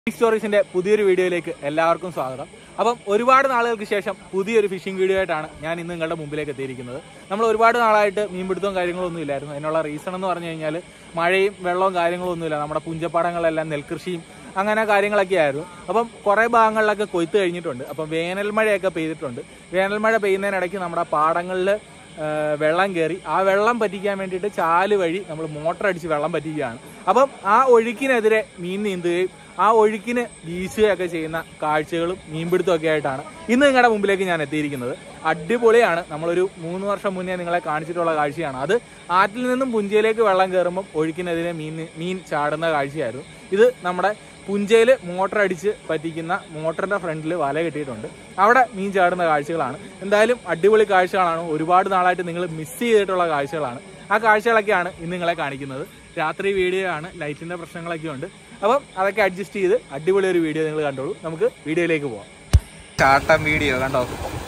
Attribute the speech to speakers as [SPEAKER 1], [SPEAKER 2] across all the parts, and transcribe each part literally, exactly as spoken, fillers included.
[SPEAKER 1] സ്റ്റോറീസിന്റെ പുതിയൊരു വീഡിയോയിലേക്ക് എല്ലാവർക്കും സ്വാഗതം. അപ്പം ഒരുപാട് നാളുകൾക്ക് ശേഷം പുതിയൊരു ഫിഷിംഗ് വീഡിയോ ആയിട്ടാണ് ഞാൻ ഇന്ന് നിങ്ങളുടെ മുമ്പിലേക്ക് എത്തിയിരിക്കുന്നത്. നമ്മൾ ഒരുപാട് നാളായിട്ട് മീൻപിടുത്തവും കാര്യങ്ങളൊന്നും ഇല്ലായിരുന്നു. അതിനുള്ള റീസൺ എന്ന് പറഞ്ഞു കഴിഞ്ഞാൽ മഴയും വെള്ളവും കാര്യങ്ങളും ഒന്നുമില്ല. നമ്മുടെ പുഞ്ചപ്പാടങ്ങളെല്ലാം നെൽകൃഷിയും അങ്ങനെ കാര്യങ്ങളൊക്കെ ആയിരുന്നു. അപ്പം കുറേ ഭാഗങ്ങളിലൊക്കെ കൊയ്ത്ത് കഴിഞ്ഞിട്ടുണ്ട്. അപ്പം വേനൽ മഴയൊക്കെ പെയ്തിട്ടുണ്ട്. വേനൽ മഴ പെയ്യുന്നതിനിടയ്ക്ക് നമ്മുടെ പാടങ്ങളിൽ വെള്ളം കയറി ആ വെള്ളം പറ്റിക്കാൻ വേണ്ടിയിട്ട് ചാല് വഴി നമ്മൾ മോട്ടർ അടിച്ച് വെള്ളം പറ്റിക്കുകയാണ്. അപ്പം ആ ഒഴുക്കിനെതിരെ മീൻ നീന്തുകയും ആ ഒഴുക്കിന് വീശുകയൊക്കെ ചെയ്യുന്ന കാഴ്ചകളും മീൻപിടുത്തമൊക്കെ ആയിട്ടാണ് ഇന്ന് നിങ്ങളുടെ മുമ്പിലേക്ക് ഞാൻ എത്തിയിരിക്കുന്നത്. അടിപൊളിയാണ്. നമ്മളൊരു മൂന്ന് വർഷം മുന്നേ നിങ്ങളെ കാണിച്ചിട്ടുള്ള കാഴ്ചയാണ്. അത് ആറ്റിൽ നിന്നും പുഞ്ചയിലേക്ക് വെള്ളം കയറുമ്പം ഒഴുക്കിനെതിരെ മീൻ മീൻ ചാടുന്ന കാഴ്ചയായിരുന്നു. ഇത് നമ്മുടെ പുഞ്ചയിൽ മോട്ടർ അടിച്ച് പറ്റിക്കുന്ന മോട്ടറിന്റെ ഫ്രണ്ടിൽ വല കെട്ടിയിട്ടുണ്ട്. അവിടെ മീൻ ചാടുന്ന കാഴ്ചകളാണ്. എന്തായാലും അടിപൊളി കാഴ്ചകളാണ്. ഒരുപാട് നാളായിട്ട് നിങ്ങൾ മിസ് ചെയ്തിട്ടുള്ള കാഴ്ചകളാണ്. ആ കാഴ്ചകളൊക്കെയാണ് ഇന്ന് നിങ്ങളെ കാണിക്കുന്നത്. രാത്രി വീഡിയോ ആണ്, ലൈറ്റിന്റെ പ്രശ്നങ്ങളൊക്കെ ഉണ്ട്. അപ്പം അതൊക്കെ അഡ്ജസ്റ്റ് ചെയ്ത് അടിപൊളി ഒരു വീഡിയോ നിങ്ങൾ കണ്ടോളൂ. നമുക്ക് വീഡിയോയിലേക്ക് പോവാം. ചാട്ടം വീഡിയോ കണ്ടോ,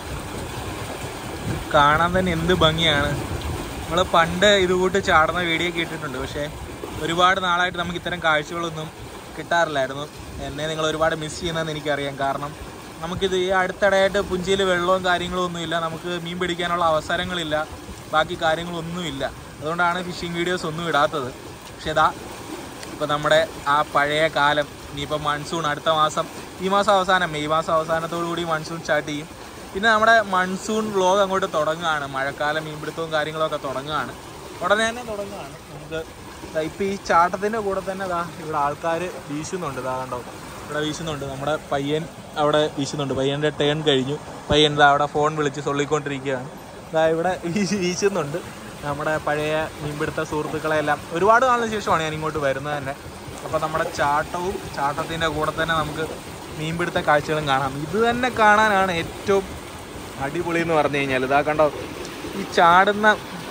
[SPEAKER 1] കാണാൻ തന്നെ എന്ത് ഭംഗിയാണ്. നമ്മൾ പണ്ട് ഇതുകൂട്ട് ചാടുന്ന വീഡിയോ കേട്ടിട്ടുണ്ട്. പക്ഷേ ഒരുപാട് നാളായിട്ട് നമുക്ക് ഇത്തരം കാഴ്ചകളൊന്നും കിട്ടാറില്ലായിരുന്നു. എന്നെ നിങ്ങൾ ഒരുപാട് മിസ് ചെയ്യുന്നതെന്ന് എനിക്കറിയാം. കാരണം നമുക്കിത് ഈ അടുത്തിടെയായിട്ട് പുഞ്ചയിൽ വെള്ളവും കാര്യങ്ങളും ഒന്നുമില്ല. നമുക്ക് മീൻ പിടിക്കാനുള്ള അവസരങ്ങളില്ല, ബാക്കി കാര്യങ്ങളൊന്നുമില്ല. അതുകൊണ്ടാണ് ഫിഷിംഗ് വീഡിയോസ് ഒന്നും ഇടാത്തത്. പക്ഷേ ഇതാ ഇപ്പോൾ നമ്മുടെ ആ പഴയ കാലം ഇനിയിപ്പോൾ മൺസൂൺ അടുത്ത മാസം, ഈ മാസം അവസാനം മെയ് മാസം അവസാനത്തോടു കൂടി മൺസൂൺ സ്റ്റാർട്ട് ചെയ്യും. പിന്നെ നമ്മുടെ മൺസൂൺ വ്ലോഗ് അങ്ങോട്ട് തുടങ്ങുകയാണ്. മഴക്കാലം മീൻപിടുത്തവും കാര്യങ്ങളൊക്കെ തുടങ്ങുകയാണ്, ഉടനെ തന്നെ തുടങ്ങുകയാണ്. നമുക്ക് ഇപ്പോൾ ഈ ചാട്ടത്തിൻ്റെ കൂടെ തന്നെ ഇതാ ഇവിടെ ആൾക്കാർ വീശുന്നുണ്ട്. ഇതാ കണ്ടോ, ഇവിടെ വീശുന്നുണ്ട്. നമ്മുടെ പയ്യൻ അവിടെ വീശുന്നുണ്ട്. പയ്യൻ്റെ ടേൺ കഴിഞ്ഞു. പയ്യൻ ഇതാ അവിടെ ഫോൺ വിളിച്ച് സൊള്ളിക്കൊണ്ടിരിക്കുകയാണ്. ഇതാ ഇവിടെ വീശി വീശുന്നുണ്ട്. നമ്മുടെ പഴയ മീൻപിടുത്ത സുഹൃത്തുക്കളെല്ലാം ഒരുപാട് നാളിന് ശേഷമാണ് ഞാൻ ഇങ്ങോട്ട് വരുന്നത് തന്നെ. അപ്പോൾ നമ്മുടെ ചാട്ടവും ചാട്ടത്തിൻ്റെ കൂടെ തന്നെ നമുക്ക് മീൻപിടുത്ത കാഴ്ചകളും കാണാം. ഇത് തന്നെ കാണാനാണ് ഏറ്റവും അടിപൊളി എന്ന് പറഞ്ഞു കഴിഞ്ഞാൽ. ഇതാ കണ്ടോ, ഈ ചാടുന്ന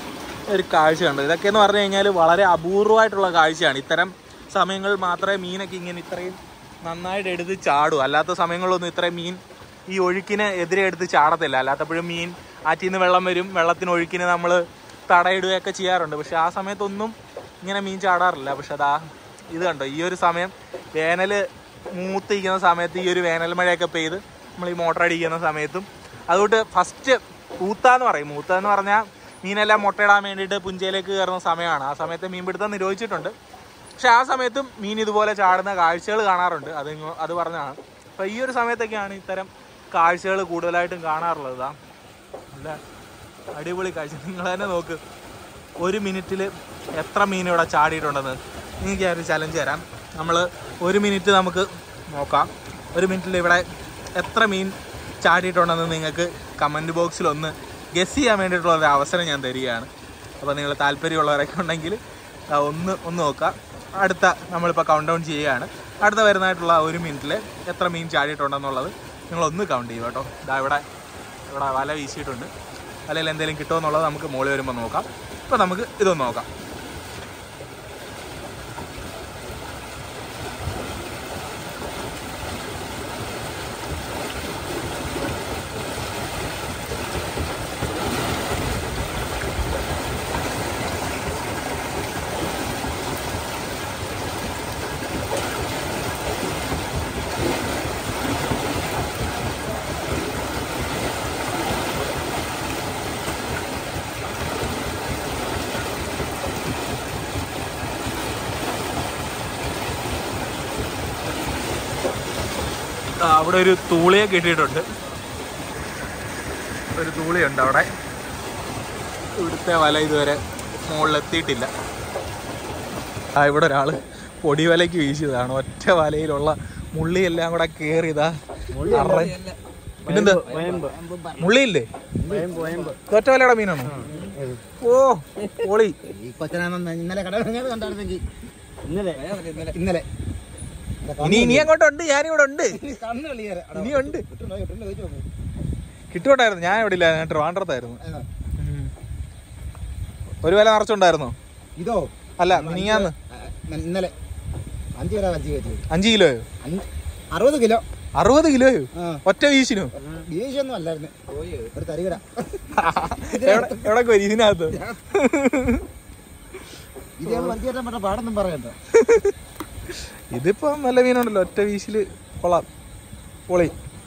[SPEAKER 1] ഒരു കാഴ്ച കണ്ടോ. ഇതൊക്കെ എന്ന് പറഞ്ഞു കഴിഞ്ഞാൽ വളരെ അപൂർവമായിട്ടുള്ള കാഴ്ചയാണ്. ഇത്തരം സമയങ്ങളിൽ മാത്രമേ മീനൊക്കെ ഇങ്ങനെ ഇത്രയും നന്നായിട്ട് എടുത്ത് ചാടൂ. അല്ലാത്ത സമയങ്ങളിലൊന്നും ഇത്രയും മീൻ ഈ ഒഴുക്കിന് എതിരെ എടുത്ത് ചാടത്തില്ല. അല്ലാത്തപ്പോഴും മീൻ ആറ്റിൽ നിന്ന് വെള്ളം വരും, വെള്ളത്തിന് ഒഴുക്കിന് നമ്മൾ തടയിടുകയൊക്കെ ചെയ്യാറുണ്ട്. പക്ഷെ ആ സമയത്തൊന്നും ഇങ്ങനെ മീൻ ചാടാറില്ല. പക്ഷെ അതാ ഇത് കണ്ടോ, ഈ ഒരു സമയം വേനൽ മൂത്തിരിക്കുന്ന സമയത്ത്, ഈ ഒരു വേനൽ മഴയൊക്കെ പെയ്ത് നമ്മൾ ഈ മോട്ടർ അടിക്കുന്ന സമയത്തും, അതുകൊണ്ട് ഫസ്റ്റ് പൂത്താന്ന് പറയും. മൂത്താന്ന് പറഞ്ഞാൽ മീനെല്ലാം മുട്ടയിടാൻ വേണ്ടിയിട്ട് പുഞ്ചയിലേക്ക് കയറുന്ന സമയമാണ്. ആ സമയത്ത് മീൻ പിടുത്തം നിരോധിച്ചിട്ടുണ്ട്. പക്ഷെ ആ സമയത്തും മീൻ ഇതുപോലെ ചാടുന്ന കാഴ്ചകൾ കാണാറുണ്ട്. അത് അത് പറഞ്ഞാണ്. അപ്പോൾ ഈ ഒരു സമയത്തൊക്കെയാണ് ഇത്തരം കാഴ്ചകൾ കൂടുതലായിട്ടും കാണാറുള്ളത്. ഇതാ നല്ല അടിപൊളി കാഴ്ച. നിങ്ങൾ തന്നെ നോക്ക്, ഒരു മിനിറ്റിൽ എത്ര മീൻ ഇവിടെ ചാടിയിട്ടുണ്ടെന്ന്. നിങ്ങൾക്ക് ഞാൻ ഒരു ചലഞ്ച് തരാം. നമ്മൾ ഒരു മിനിറ്റ് നമുക്ക് നോക്കാം. ഒരു മിനിറ്റിൽ ഇവിടെ എത്ര മീൻ ചാടിയിട്ടുണ്ടെന്ന് നിങ്ങൾക്ക് കമൻറ്റ് ബോക്സിൽ ഒന്ന് ഗസ് ചെയ്യാൻ വേണ്ടിയിട്ടുള്ള ഒരു അവസരം ഞാൻ തരികയാണ്. അപ്പോൾ നിങ്ങൾ താല്പര്യമുള്ളവരൊക്കെ ഉണ്ടെങ്കിൽ ഒന്ന് ഒന്ന് നോക്കാം. അടുത്ത നമ്മളിപ്പോൾ കൗണ്ട് ഡൗൺ ചെയ്യുകയാണ്. അടുത്ത വരുന്നതായിട്ടുള്ള ഒരു മിനിറ്റിൽ എത്ര മീൻ ചാടിയിട്ടുണ്ടെന്നുള്ളത് നിങ്ങളൊന്ന് കൗണ്ട് ചെയ്യും കേട്ടോ. ഇതാ ഇവിടെ ഇവിടെ വല വീശിയിട്ടുണ്ട്. വലയിൽ എന്തെങ്കിലും കിട്ടുമോ എന്നുള്ളത് നമുക്ക് മുകളിൽ വരുമ്പോൾ നോക്കാം. ഇപ്പോൾ നമുക്ക് ഇതൊന്ന് നോക്കാം. അവിടെ ഒരു തൂളിയെ കെട്ടിയിട്ടുണ്ട്. ഒരു തൂളിയുണ്ട് അവിടെ. ഇവിടുത്തെ വല ഇതുവരെ മുകളിലെത്തിയിട്ടില്ല. ആ ഇവിടെ ഒരാൾ പൊടി വലയ്ക്ക് വീശിയതാണ്. ഒറ്റ വലയിലുള്ള മുള്ളിയെല്ലാം കൂടെ കയറിയതാ. പിന്നെന്താ മുള്ളിയില്ലേ? ഒറ്റ വലയുടെ മീനാണോ? ഓ പൊളി.
[SPEAKER 2] ഇന്നലെ
[SPEAKER 1] ഇനി ഇനി അങ്ങോട്ടുണ്ട്, ഞാനിവിടെ ഉണ്ട്. ഇനിയുണ്ട്. കിട്ടുകൊണ്ടായിരുന്നു. ഞാൻ ഇവിടെ ഇല്ല, ഞാൻ ട്രിവാൻഡ്രത്തായിരുന്നു. ഒരു വില നിറച്ചുണ്ടായിരുന്നോ?
[SPEAKER 2] ഇതോ
[SPEAKER 1] അല്ല, മിനിങ്ങാന്ന്
[SPEAKER 2] ഇന്നലെ അഞ്ച് കിലോ
[SPEAKER 1] അഞ്ച് കിലോയോ?
[SPEAKER 2] അറുപത് കിലോ
[SPEAKER 1] അറുപത് കിലോയോ? ഒറ്റ വീശിനോ?
[SPEAKER 2] വീശൊന്നും അല്ലായിരുന്നു, ഒരു തരികട.
[SPEAKER 1] എവിടെ വരും ഇതിനകത്ത്?
[SPEAKER 2] ഇത് വഞ്ചിയേറ്റാൻ പറ്റ പാടൊന്നും പറയണ്ട.
[SPEAKER 1] ഇതിപ്പോ നല്ല മീനുണ്ടല്ലോ, ഒറ്റ വീശില് കൊള്ളാം, പൊളി.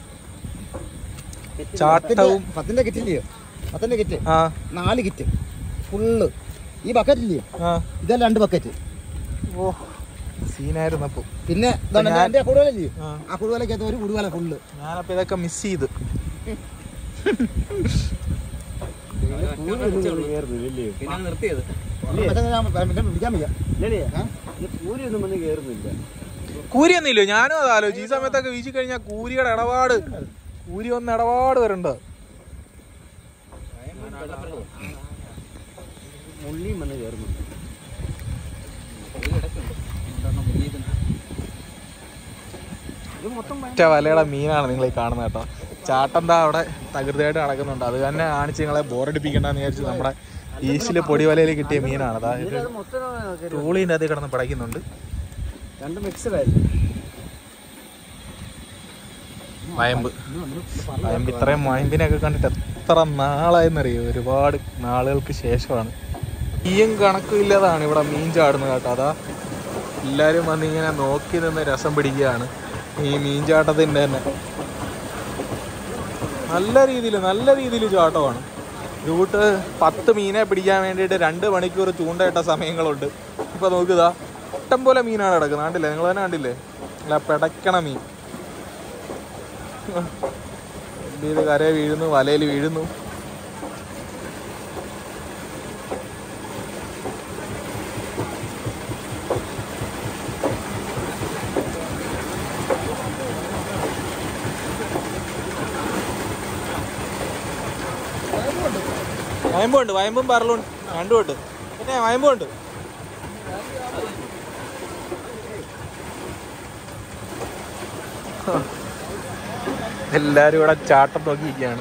[SPEAKER 1] ചാട്ടവും
[SPEAKER 2] പത്തിന്റെ കിറ്റ് ഇല്ലയോ, പത്തിന്റെ കിറ്റ്
[SPEAKER 1] ആ
[SPEAKER 2] നാല് കിറ്റ് ഫുള്ള്. ഈ ബക്കറ്റ് ഇല്ലയോ, ഇതെല്ലാം രണ്ട് ബക്കറ്റ്.
[SPEAKER 1] ഓ സീനായിരുന്നു. അപ്പൊ
[SPEAKER 2] പിന്നെ കുടുവലല്ലയോ, ആ കുടുവലക്കകത്ത് ഒരു കുടുവല ഫുള്ള്.
[SPEAKER 1] ഞാനപ്പോ ഇതൊക്കെ മിസ് ചെയ്ത്. കൂരിയൊന്നും ഇല്ലോ, ഞാനും അത് ആലോചിച്ചു. ഈ സമയത്തൊക്കെ വീശി കഴിഞ്ഞാൽ കൂരിയുടെ ഇടപാട്, കൂരി ഒന്ന് ഇടപാട് വരണ്ട. ഒറ്റ വലയുടെ മീനാണ് നിങ്ങൾ ഈ കാണുന്നത് കേട്ടോ. ചാട്ടന്താ അവിടെ തകൃതിയായിട്ട് നടക്കുന്നുണ്ട്. അത് തന്നെ കാണിച്ച് നിങ്ങളെ ബോറടിപ്പിക്കണ്ടെന്ന് വിചാരിച്ച് നമ്മുടെ ഈശില് പൊടി വലയിൽ കിട്ടിയ മീനാണ്. അതായത് ട്രോളിൻ്റെ അതിൽ കിടന്ന് പിടയ്ക്കുന്നുണ്ട്.
[SPEAKER 2] രണ്ട് മിക്സഡായിരുന്നു.
[SPEAKER 1] വയമ്പ് വയമ്പ് ഇത്രയും വയമ്പിനെയൊക്കെ കണ്ടിട്ട് എത്ര നാളായെന്നറിയോ, ഒരുപാട് നാളുകൾക്ക് ശേഷമാണ്. ഈയും കണക്കും ഇല്ലാതാണ് ഇവിടെ മീൻ ചാടുന്നത് കേട്ടോ. അതാ എല്ലാവരും വന്നിങ്ങനെ നോക്കി നിന്ന് രസം പിടിക്കുകയാണ് ഈ മീൻ ചാട്ടത്തിൻ്റെ തന്നെ. നല്ല രീതിയിൽ നല്ല രീതിയിൽ ചാട്ടമാണ്. ഇതുകൂട്ട് പത്ത് മീനെ പിടിക്കാൻ വേണ്ടിയിട്ട് രണ്ട് മണിക്കൂർ ചൂണ്ടയിട്ട സമയങ്ങളുണ്ട്. ഇപ്പം നോക്കുക, ഇഷ്ടം പോലെ മീനാണ് കിടക്കുന്നത്. കണ്ടില്ലേ, നിങ്ങൾ തന്നെ കണ്ടില്ലേ, അല്ല പിടയ്ക്കണ മീൻ. ഇത് കരയെ വീഴുന്നു, വലയിൽ വീഴുന്നു. വയമ്പുണ്ട്, വയമ്പും പറലും രണ്ടും ഉണ്ട്. പിന്നെ വയമ്പുണ്ട്. എല്ലാരും ഇവിടെ ചാട്ടം നോക്കിയിരിക്കുകയാണ്.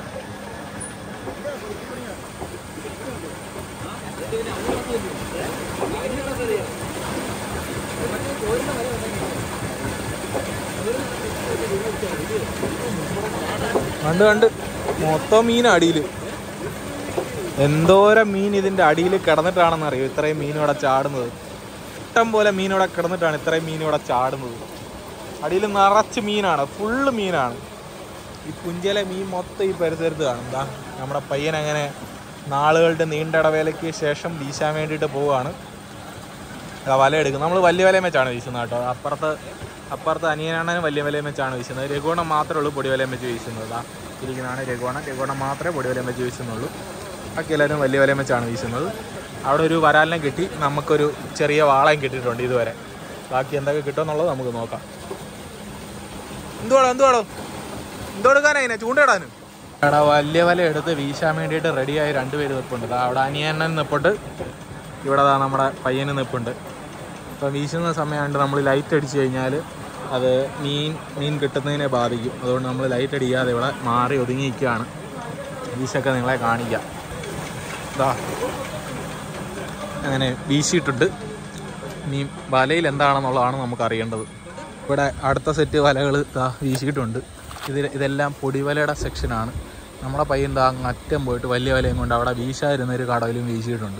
[SPEAKER 1] കണ്ട് കണ്ട് മൊത്തം മീൻ അടിയിൽ. എന്തോരം മീൻ ഇതിൻ്റെ അടിയിൽ കിടന്നിട്ടാണെന്ന് അറിയോ ഇത്രയും മീൻ ഇവിടെ ചാടുന്നത്. ഇഷ്ടം പോലെ മീൻ ഇവിടെ കിടന്നിട്ടാണ് ഇത്രയും മീൻ ഇവിടെ ചാടുന്നത്. അടിയിൽ നിറച്ച് മീനാണ്, ഫുള്ള് മീനാണ്. ഈ പുഞ്ചയിലെ മീൻ മൊത്തം ഈ പരിസരത്ത് കാണും. എന്താ നമ്മുടെ പയ്യൻ അങ്ങനെ നാളുകളുടെ നീണ്ട ഇടവേളയ്ക്ക് ശേഷം വീശാൻ വേണ്ടിയിട്ട് പോവുകയാണ്. വല എടുക്കും. നമ്മൾ വലിയ വലയം വെച്ചാണ് വീശുന്നത് കേട്ടോ. അപ്പുറത്ത് അപ്പുറത്ത് അനിയനാണെങ്കിലും വലിയ വലയം വെച്ചാണ് വീശുന്നത്. രഘുവണം മാത്രമേ ഉള്ളൂ പൊടി വലയം വെച്ച് വീശുന്നത്. ആ ഇരിക്കുന്നതാണ് രഘുവണം. രഘുവണം മാത്രമേ പൊടി വലയം വെച്ച് വീശുന്നുള്ളൂ. ബാക്കി എല്ലാവരും വലിയ വലയം വെച്ചാണ് വീശുന്നത്. അവിടെ ഒരു വരാലിനെ കിട്ടി, നമുക്കൊരു ചെറിയ വാളയും കിട്ടിയിട്ടുണ്ട് ഇതുവരെ. ബാക്കി എന്തൊക്കെ കിട്ടുമെന്നുള്ളത് നമുക്ക് നോക്കാം. എന്തുവാടോ എന്തുവാടോ എന്തുകൊടുക്കാനാ ചൂണ്ടയിടാനും? അവിടെ വലിയ വല എടുത്ത് വീശാൻ വേണ്ടിയിട്ട് റെഡിയായി രണ്ടുപേര് നിൽപ്പുണ്ട്. അവിടെ അനിയണ്ണൻ നിൽപ്പുണ്ട്, ഇവിടെ നമ്മുടെ പയ്യന് നിൽപ്പുണ്ട്. അപ്പോൾ വീശുന്ന സമയമായിട്ട് നമ്മൾ ലൈറ്റ് അടിച്ചു കഴിഞ്ഞാൽ അത് മീൻ മീൻ കിട്ടുന്നതിനെ ബാധിക്കും. അതുകൊണ്ട് നമ്മൾ ലൈറ്റ് അടിക്കാതെ ഇവിടെ മാറി ഒതുങ്ങി നിൽക്കുകയാണ്. വീശൊക്കെ നിങ്ങളെ കാണിക്കാം. ഇതാ അങ്ങനെ വീശിയിട്ടുണ്ട്. ഇനി വലയിൽ എന്താണെന്നുള്ളതാണ് നമുക്ക് അറിയേണ്ടത്. ഇവിടെ അടുത്ത സെറ്റ് വലകൾ ഇതാ വീശിയിട്ടുണ്ട്. ഇതിൽ ഇതെല്ലാം പൊടിവലയുടെ സെക്ഷനാണ്. നമ്മുടെ പയ്യൻ ഇതാ അറ്റം പോയിട്ട് വലിയ വലയും കൊണ്ട് അവിടെ വീശാതിരുന്നൊരു കടവിലും വീശിയിട്ടുണ്ട്.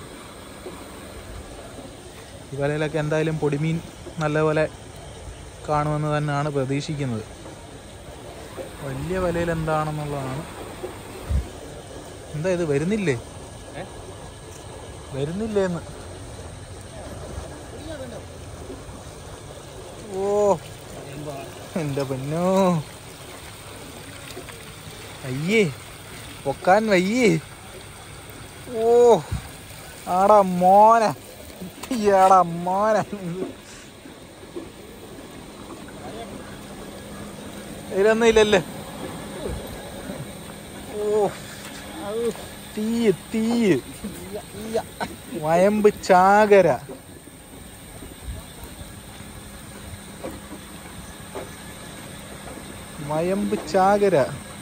[SPEAKER 1] ഈ വലയിലൊക്കെ എന്തായാലും പൊടിമീൻ നല്ലപോലെ കാണുമെന്ന് തന്നെയാണ് പ്രതീക്ഷിക്കുന്നത്. വലിയ വലയിൽ എന്താണെന്നുള്ളതാണ്. എന്താ ഇത് വരുന്നില്ലേ വരുന്നില്ലേന്ന് ഓ എൻ്റെ പൊന്നോ, അയ്യേ പൊക്കാൻ വയ്യേ. ഓ ആടാ മോന, ഈയാടാ മോന. ഇതിലൊന്നും ഇല്ലല്ലേ. ഓ തീയ് തീയ് വയമ്പ് ചാകര. വയമ്പ് ചാകര.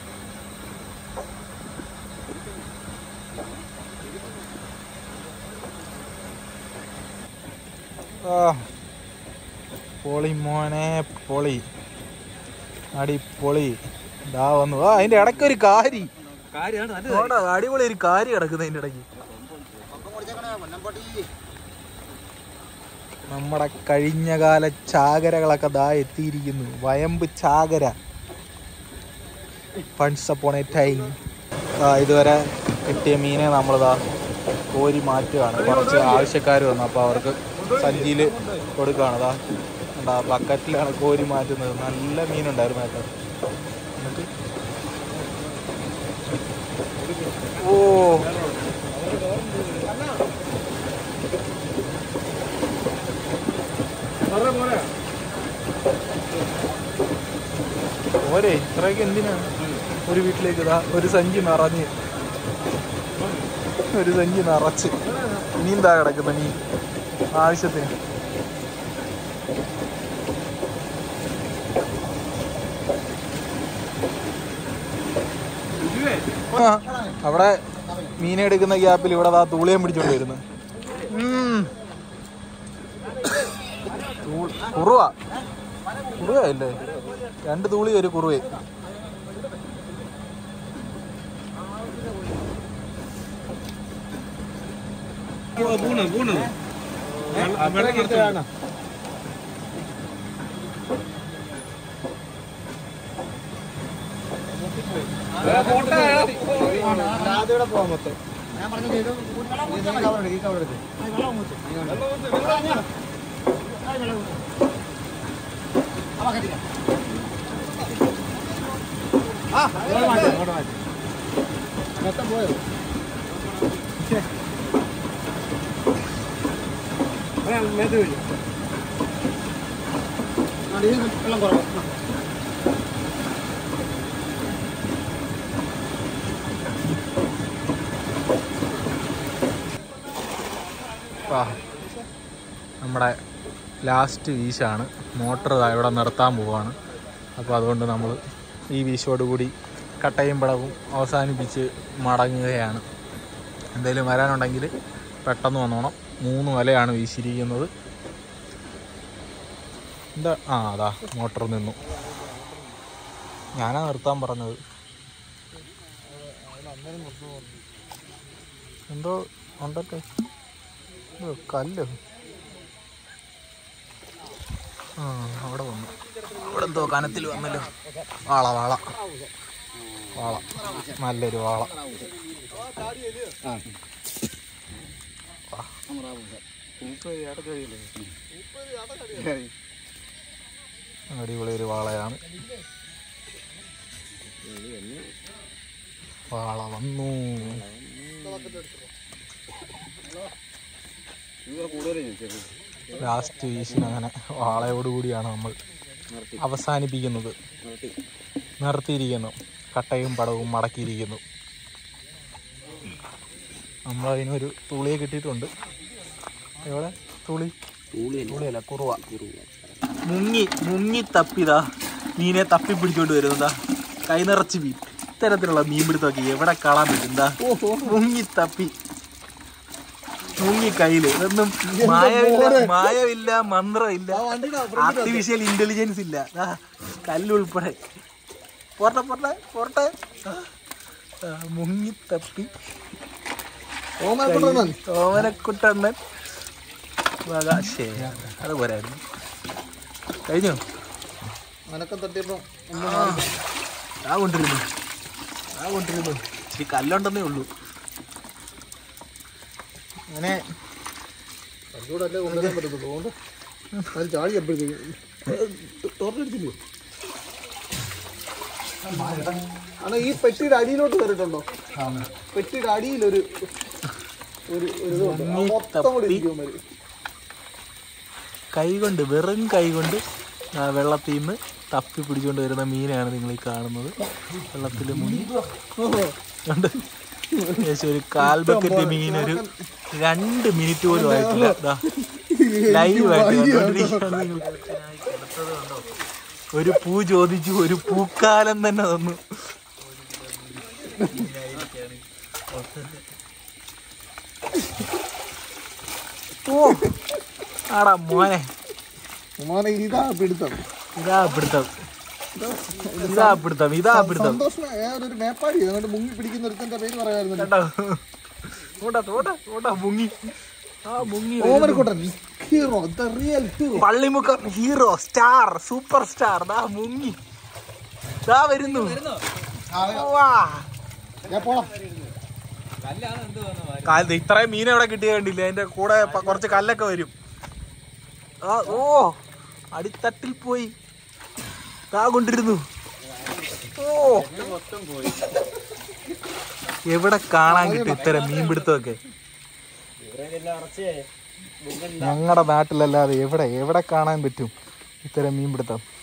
[SPEAKER 1] ആ പൊളി മോനെ, പൊളി അടിപൊളി. ഇതാ വന്നു. ആ അതിന്റെ ഇടയ്ക്കൊരു കാരി, അടിപൊളി ഒരു കാരി കിടക്കുന്നതിന്റെ ഇടയ്ക്ക്. നമ്മുടെ കഴിഞ്ഞകാല ചാകരകളൊക്കെ ദാ എത്തിയിരിക്കുന്നു. വയമ്പ് ചാകര. Once upon a time. ഇതുവരെ കിട്ടിയ മീനെ നമ്മളിതാ കോരി മാറ്റുകയാണ്. കുറച്ച് ആവശ്യക്കാർ വന്നു, അപ്പോൾ അവർക്ക് സഞ്ചിയിൽ കൊടുക്കുകയാണ്. അതാ എന്താ ബക്കറ്റിലാണ് കോരി മാറ്റുന്നത്. നല്ല മീനുണ്ടായിരുന്നു കേട്ടോ. എന്നിട്ട് ഓ ഓരേ ഇത്രയൊക്കെ എന്തിനാണ് ഒരു വീട്ടിലേക്ക്? ഇതാ ഒരു സഞ്ചി നിറഞ്ഞ്, ഒരു സഞ്ചി നിറച്ച് ഇനിയും താ കിടക്കുന്ന മീൻ ആവശ്യത്തിന്. ആ അവിടെ മീനെടുക്കുന്ന ഗ്യാപ്പിൽ ഇവിടെ ആ തൂളിയം പിടിച്ചോണ്ട് വരുന്നു. കുറുവ കുറുവ അല്ലേ? രണ്ട് തൂളി ഒരു കുറുവേ.
[SPEAKER 2] പോവാൻ മൊത്തം ഞാൻ പറഞ്ഞു ഈ കവറെടുത്ത് മൊത്തം പോയോ? വെള്ളം കുറവ്.
[SPEAKER 1] നമ്മുടെ ലാസ്റ്റ് വീശാണ്. മോട്ടർ ഇവിടെ നിർത്താൻ പോവാണ്. അപ്പോൾ അതുകൊണ്ട് നമ്മൾ ഈ വീശോടുകൂടി കട്ടയും പടവും അവസാനിപ്പിച്ച് മടങ്ങുകയാണ്. എന്തെങ്കിലും വരാനുണ്ടെങ്കിൽ പെട്ടെന്ന് വന്നോണം. മൂന്ന് വലയാണ് വീശിയിരിക്കുന്നത്. എന്താ ആ അതാ മോട്ടർ നിന്നു. ഞാനാ നിർത്താൻ പറഞ്ഞത്. എന്തോ ഉണ്ടട്ടെ. കല്ല് ആ അവിടെ വന്നു. അവിടെ എന്തോ കനത്തിൽ വന്നല്ലോ. വാള വാള വാള നല്ലൊരു വാള. അടിപൊളി ഒരു വാളയാണ്. വാള വന്നു. ലാസ്റ്റ് വീശിന് അങ്ങനെ വാളയോടുകൂടിയാണ് നമ്മൾ അവസാനിപ്പിക്കുന്നത്. നിർത്തിയിരിക്കുന്നു. കട്ടയും പടവും മടക്കിയിരിക്കുന്നു. നമ്മളതിനൊരു തുളിയെ കിട്ടിയിട്ടുണ്ട്. എവിടെ തുളി? തുളിയല്ല, കുറുവ. മുങ്ങി മുങ്ങി തപ്പിതാ മീനെ തപ്പി പിടിച്ചോണ്ട് വരുന്നതാ. കൈ നിറച്ച് മീൻ. ഇത്തരത്തിലുള്ള മീൻ പിടുത്തമൊക്കെ എവിടെ കാണാൻ പറ്റും? എന്താ മുങ്ങി തപ്പി മുങ്ങി കയ്യില്. ഇതൊന്നും മായമില്ല, മായമില്ല, മന്ത്രമില്ല, ആർട്ടിഫിഷ്യൽ ഇന്റലിജൻസ് ഇല്ല. കല്ലുൾപ്പെടെ പോട്ടെ പോട്ടെ പോട്ടെ മുങ്ങി തപ്പി ഓമനക്കുട്ടണ്ണൻ. അത് പോരായിരുന്നു. കഴിഞ്ഞോ? ആ കൊണ്ടിരുന്നു ആ കൊണ്ടിരുന്നു ഈ കല്ലുണ്ടെന്നേ ഉള്ളൂ. അങ്ങനെ
[SPEAKER 2] ഈ പെട്ടിയുടെ അടിയിലോട്ട് കയറിയിട്ടുണ്ടോ? പെട്ടിയുടെ അടിയിലൊരു
[SPEAKER 1] കൈ കൊണ്ട് വെറും കൈ കൊണ്ട് വെള്ളത്തിൽ നിന്ന് തപ്പി പിടിച്ചുകൊണ്ട് വരുന്ന മീനാണ് നിങ്ങൾ ഈ കാണുന്നത്. വെള്ളത്തിൽ മുങ്ങി കണ്ട് ഏകദേശം ഒരു കാൽ ബക്കറ്റ് മീൻ ഒരു രണ്ട് മിനിറ്റ് പോലും ആയിട്ടില്ല. ലൈവായിട്ട് ഒരു പൂ ചോദിച്ചു, ഒരു പൂക്കാലം തന്നെ തന്നു. ഓ ആടാ മോനെ
[SPEAKER 2] മോനെ ഇതാ പിടുത്തം
[SPEAKER 1] ഇതാ പിടുത്തം ഇതാ പിടുത്തം ഇതാ പിടുത്തം.
[SPEAKER 2] ഒരു മേപ്പാടി മുങ്ങി പിടിക്കുന്ന ഒരുത്തന്റെ പേര് പറയായിരുന്നു.
[SPEAKER 1] കേട്ടോ ഓടാ ഓടാ ഓടാ മുങ്ങി ആ മുങ്ങി
[SPEAKER 2] Omanakuttan hero the real hero.
[SPEAKER 1] Pallimukham hero star super star ദാ മുങ്ങി ദാ വരുന്നു. വാ.
[SPEAKER 2] ഞാൻ പോണം.
[SPEAKER 1] കാലത്ത് ഇത്രയും മീൻ എവിടെ കിട്ടിയ കണ്ടില്ല. അതിന്റെ കൂടെ പ- കുറച്ച് കല്ലൊക്കെ വരും. ആ ഓ അടിത്തട്ടിൽ പോയി ദാ കൊണ്ടിരുന്നു. ഓ എവിടെ കാണാൻ കിട്ടും ഇത്തരം മീൻപിടുത്തമൊക്കെ? ഞങ്ങളുടെ നാട്ടിലല്ലാതെ എവിടെ എവിടെ കാണാൻ പറ്റും ഇത്തരം മീൻപിടുത്തം?